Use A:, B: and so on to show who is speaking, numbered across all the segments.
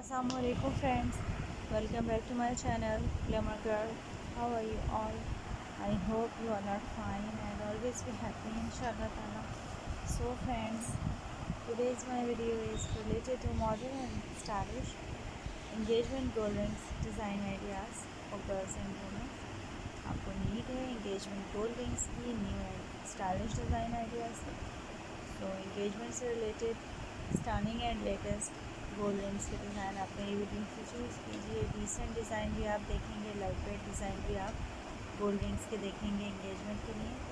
A: Assalamualaikum friends, welcome back to my channel Glamour Girl. How are you all? I hope you all are fine and always be happy inshallah ta'ala. So friends, today's my video is related to modern and stylish engagement gold rings design ideas for girls and women. आपको need है engagement gold rings की new and stylish design ideas. So engagement से related stunning and latest gold rings के design आप नई video से choose कीजिए। Decent design भी आप देखेंगे, लाइट वेट डिज़ाइन भी आप गोल्ड रिंग्स के देखेंगे एंगेजमेंट के लिए।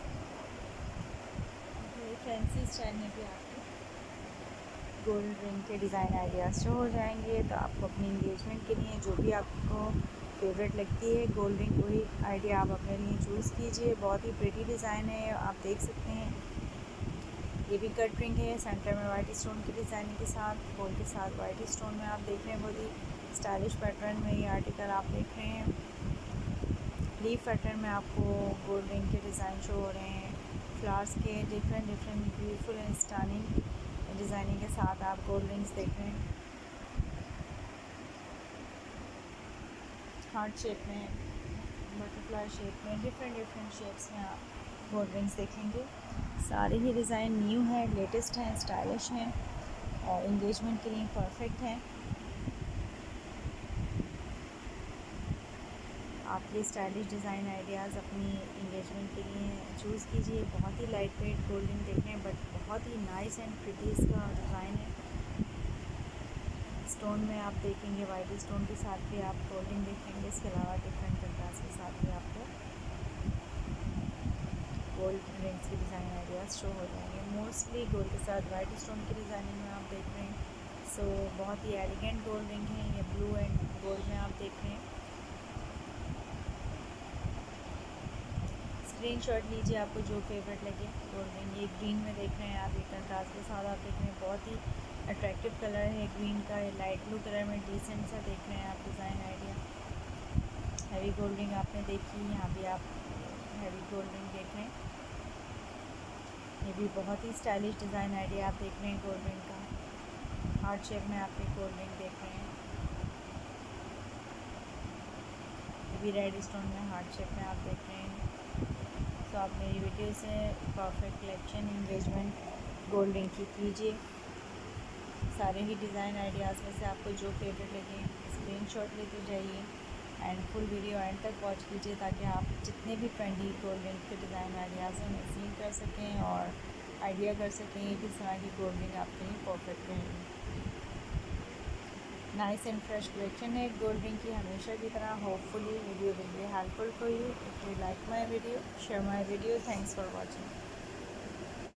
A: फैंसी स्टाइल में भी आपको गोल्ड रिंग के डिज़ाइन आइडियाज़ शो हो जाएंगे। तो आपको अपनी एंगेजमेंट के लिए जो भी आपको फेवरेट लगती है गोल्ड रिंग, वही आइडिया आप अपने लिए चूज़ कीजिए। बहुत ही प्रिटी डिज़ाइन है, आप देख सकते हैं। ये भी कट रिंग है, सेंटर में वाइट स्टोन की डिज़ाइनिंग के साथ, गोल्ड के साथ वाइट स्टोन में आप देख रहे हैं। बहुत ही स्टाइलिश पैटर्न में ये आर्टिकल आप देख रहे हैं। लीफ पैटर्न में आपको गोल्ड रिंग के डिज़ाइन शो हो रहे हैं। फ्लावर्स के different beautiful and stunning designing के साथ आप गोल्ड रिंग्स देख रहे हैं। हार्ट शेप में, बटरफ्लाई शेप में, डिफरेंट शेप्स में आप गोल्ड रिंग्स देखेंगे। सारे ही डिज़ाइन न्यू हैं, लेटेस्ट हैं, स्टाइलिश हैं और एंगेजमेंट के लिए परफेक्ट हैं। आप ये स्टाइलिश डिज़ाइन आइडियाज़ अपनी एंगेजमेंट के लिए चूज़ कीजिए। बहुत ही लाइट वेट गोल्ड रिंग देख रहे हैं, बट बहुत ही नाइस एंड प्रिटी इसका डिज़ाइन है। स्टोन में आप देखेंगे, वाइट स्टोन के साथ भी आप गोल्ड रिंग देखेंगे। इसके अलावा डिफरेंट कंट्रास्ट के साथ भी आपको गोल्ड रिंग्स के डिज़ाइन आइडियाज़ शो हो जाएंगे। मोस्टली गोल्ड के साथ वाइट स्टोन की डिज़ाइनिंग में आप देख रहे हैं। सो बहुत ही एलिगेंट गोल्ड रिंग है। ये ब्लू एंड गोल्ड में आप देख रहे हैं। स्क्रीनशॉट लीजिए, आपको जो फेवरेट लगे गोल्ड रिंग। ये ग्रीन में देख रहे हैं आप, ये कंट्रास्ट के साथ आप देख रहे हैं। बहुत ही अट्रैक्टिव कलर है ग्रीन का। ये लाइट ब्लू कलर में डिसेंट सा देख रहे हैं आप design idea. Heavy gold ring आपने देखी, यहाँ भी आप हैवी गोल्ड रिंग देख रहे हैं। ये भी बहुत ही स्टाइलिश डिज़ाइन आइडिया आप देख रहे हैं गोल्ड रिंग का। हार्ट शेप में आप एक गोल्ड रिंग देख रहे हैं। ये भी रेड स्टोन में हार्ट शेप में आप देख रहे हैं। तो आप मेरी वीडियो से perfect collection engagement gold ring की कीजिए। सारे ही डिज़ाइन आइडियाज़ में से आपको जो फेवरेट लगे स्क्रीनशॉट लेते जाइए एंड फुल वीडियो एंड तक वॉच कीजिए, ताकि आप जितने भी ट्रेंडी गोल्ड रिंग के डिज़ाइन आइडियाज़ हैं उन्हें सीन कर सकें और आइडिया कर सकें किस तरह की गोल्ड रिंग आपके लिए परफेक्ट रहेगी। नाइस एंड फ्रेश कलेक्शन है गोल्ड रिंग की, हमेशा की तरह। Hopefully video will be helpful for you. If you like my video, share my video. Thanks for watching.